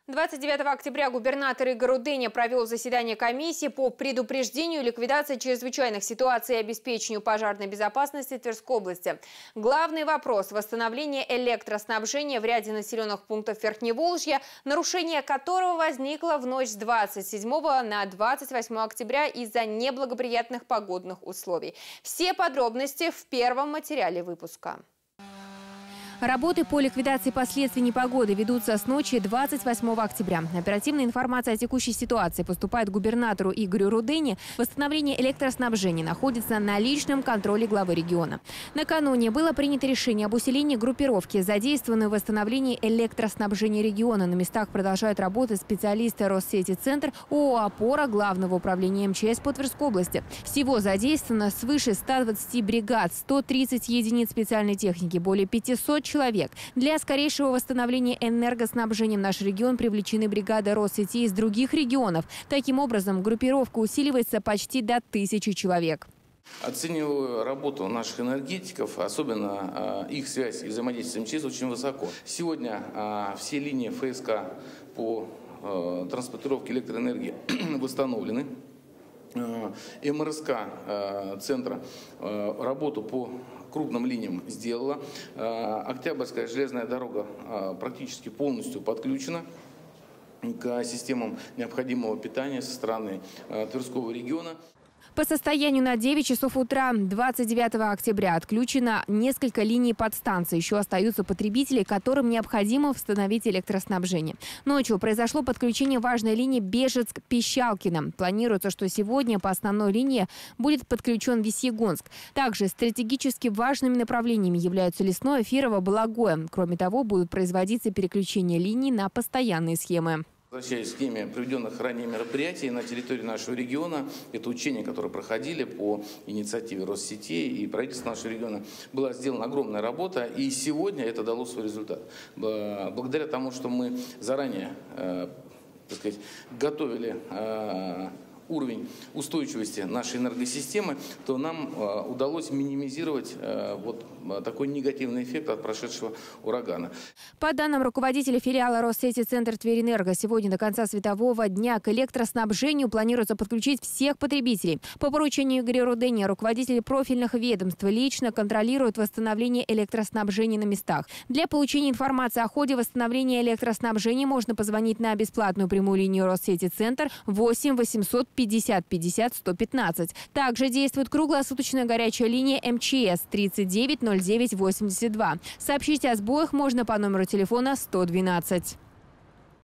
29 октября губернатор Игорь Рудыня провел заседание комиссии по предупреждению и ликвидации чрезвычайных ситуаций и обеспечению пожарной безопасности Тверской области. Главный вопрос – восстановление электроснабжения в ряде населенных пунктов Верхневолжья, нарушение которого возникло в ночь с 27 на 28 октября из-за неблагоприятных погодных условий. Все подробности в первом материале выпуска. Работы по ликвидации последствий непогоды ведутся с ночи 28 октября. Оперативная информация о текущей ситуации поступает губернатору Игорю Рудыне. Восстановление электроснабжения находится на личном контроле главы региона. Накануне было принято решение об усилении группировки, задействованной в восстановлении электроснабжения региона. На местах продолжают работать специалисты Россети Центр, ООО «Опора», Главного управления МЧС по Тверской области. Всего задействовано свыше 120 бригад, 130 единиц специальной техники, более 500 человек. Для скорейшего восстановления энергоснабжения в наш регион привлечены бригады Россети из других регионов. Таким образом, группировка усиливается почти до 1000 человек. Оцениваю работу наших энергетиков, особенно их связь и взаимодействие с МЧС, очень высоко. Сегодня все линии ФСК по транспортировке электроэнергии восстановлены. МРСК центра работу по крупным линиям сделала. Октябрьская железная дорога практически полностью подключена к системам необходимого питания со стороны Тверского региона. По состоянию на 9 часов утра 29 октября отключено несколько линий подстанций. Еще остаются потребители, которым необходимо восстановить электроснабжение. Ночью произошло подключение важной линии Бежецк-Пищалкино. Планируется, что сегодня по основной линии будет подключен Весьегонск. Также стратегически важными направлениями являются Лесное, Фирово, Балагое. Кроме того, будут производиться переключения линий на постоянные схемы. Возвращаясь к теме проведенных ранее мероприятий на территории нашего региона, это учения, которые проходили по инициативе Россетей и правительства нашего региона, была сделана огромная работа, и сегодня это дало свой результат. Благодаря тому, что мы заранее, так сказать, готовили уровень устойчивости нашей энергосистемы, то нам удалось минимизировать вот такой негативный эффект от прошедшего урагана. По данным руководителя филиала Россети Центр Тверэнерго, сегодня до конца светового дня к электроснабжению планируется подключить всех потребителей. По поручению Игоря Рудыни руководители профильных ведомств лично контролируют восстановление электроснабжения на местах. Для получения информации о ходе восстановления электроснабжения можно позвонить на бесплатную прямую линию Россети Центр 8 800 50 50 115. Также действует круглосуточная горячая линия МЧС 39 09 82. Сообщить о сбоях можно по номеру телефона 112.